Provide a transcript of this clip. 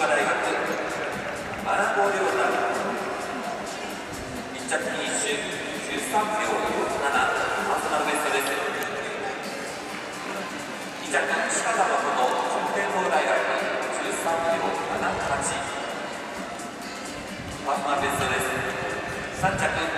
大学アナゴ亮太1着フィニッシュ13秒47パーソナルベストです。2着鹿田誠順天堂大学13秒78パーソナルベストです。3着